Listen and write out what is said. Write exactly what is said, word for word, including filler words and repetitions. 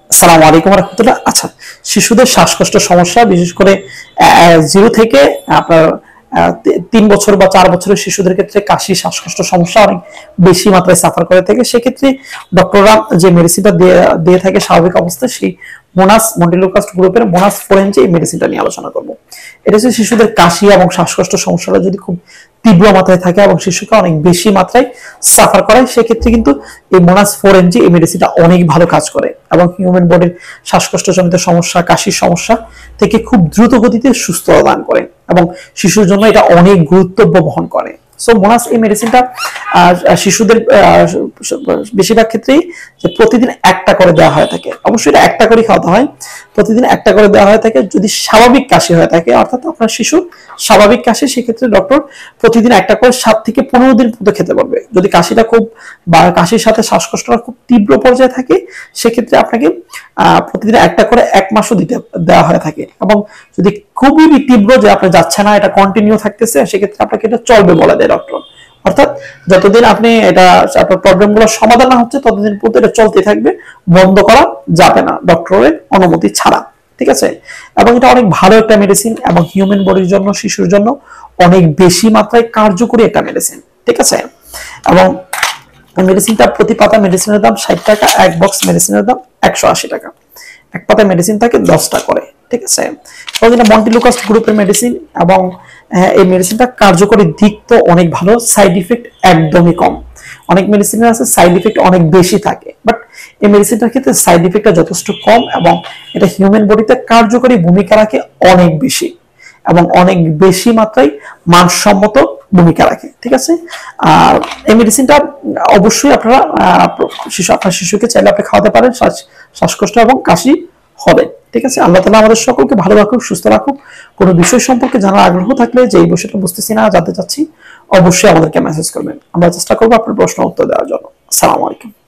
আসসালামু আলাইকুম রহমতুল্লাহ। আচ্ছা, শিশুদের শ্বাসকষ্ট সমস্যা বিশেষ করে জিরো থেকে আপনার তিন বছর বা চার বছরের শিশুদের ক্ষেত্রে কাশি শ্বাসকষ্ট সমস্যা অনেক বেশি মাত্রায় সাফার করে থাকে। সেক্ষেত্রে ডক্টররা যে মেডিসিনটা দিয়ে থাকে স্বাভাবিক অবস্থায়, সেই মোনাস মন্টিলুকাস্ট গ্রুপের মোনাস ফোর এনজি এই মেডিসিনটা নিয়ে আলোচনা করব। এটা হচ্ছে শিশুদের কাশি এবং শ্বাসকষ্ট সমস্যাটা যদি খুব তীব্র মাত্রায় থাকে এবং শিশুকে অনেক বেশি মাত্রায় সাফার করে, সেক্ষেত্রে কিন্তু এই মোনাস ফোর এনজি এই মেডিসিনটা অনেক ভালো কাজ করে এবং হিউম্যান বডির শ্বাসকষ্টজনিত সমস্যা, কাশির সমস্যা থেকে খুব দ্রুত গতিতে সুস্থতা দান করে এবং শিশুর জন্য এটা অনেক গুরুত্ব বহন করে। সো মোনাস এই মেডিসিনটা শিশুদের বেশিরভাগ ক্ষেত্রেই যে প্রতিদিন একটা করে দেওয়া হয়ে থাকে। অবশ্যই এটা একটা করে খাওয়াতে হয়, প্রতিদিন একটা করে দেওয়া হয়ে থাকে। যদি স্বাভাবিক কাশি হয়ে থাকে, অর্থাৎ আপনার শিশু স্বাভাবিক কাশি, সেক্ষেত্রে ডক্টর প্রতিদিন একটা করে সাত থেকে পনেরো দিন পর্যন্ত খেতে পারবে। যদি কাশিটা খুব বা কাশির সাথে শ্বাসকষ্টটা খুব তীব্র পর্যায়ে থাকে, সেক্ষেত্রে আপনাকে আহ প্রতিদিন একটা করে এক মাসও দিতে দেওয়া হয়ে থাকে। এবং যদি খুবই তীব্র যে আপনার যাচ্ছে না, এটা কন্টিনিউ থাকতেছে, সেক্ষেত্রে আপনাকে এটা চলবে বলে দেয় ডক্টর। অর্থাৎ যতদিন আপনি এটা আপনার প্রবলেম গুলো সমাধান না হচ্ছে, ততদিন পর্যন্ত এটা চলতে থাকবে, বন্ধ করা যাবে না ডক্টরের অনুমতি ছাড়া। ঠিক আছে? এবং এটা অনেক ভালো একটা মেডিসিন এবং হিউম্যান বডির জন্য, শিশুর জন্য অনেক বেশি মাত্রায় কার্যকরী একটা মেডিসিন। ঠিক আছে? এবং মেডিসিনটা প্রতি পাতা মেডিসিনের দাম ষাট টাকা, এক বক্স মেডিসিনের দাম একশো আশি টাকা। এক পাতা মেডিসিন থাকে দশটা করে। ঠিক আছে? এটা মন্টিলুকাস্ট গ্রুপের মেডিসিন এবং এই মেডিসিনটা কার্যকরী দিক তো অনেক ভালো, সাইড ইফেক্ট একদমই কম। অনেক মেডিসিনের আছে সাইড ইফেক্ট অনেক বেশি থাকে, বাট এই মেডিসিনটার ক্ষেত্রে সাইড ইফেক্টটা যথেষ্ট কম এবং এটা হিউম্যান বডিতে কার্যকরী ভূমিকা রাখে অনেক বেশি এবং অনেক বেশি মাত্রায় মানসম্মত ভূমিকা রাখে। ঠিক আছে? আর এই মেডিসিনটা অবশ্যই আপনারা শিশু আপনার শিশুকে চাইলে আপনি খাওয়াতে পারেন, শ্বাসকষ্ট এবং কাশি হবে। ঠিক আছে? আল্লাহ তাআলা আমাদের সকলকে ভালো রাখুক, সুস্থ রাখুক। কোনো বিষয় সম্পর্কে জানার আগ্রহ থাকলে, যে এই বিষয়টা বুঝতেছি না, জানতে চাচ্ছি, অবশ্যই আমাদেরকে মেসেজ করবেন। আমরা চেষ্টা করবো আপনার প্রশ্ন উত্তর দেওয়ার জন্য। আসসালামু আলাইকুম।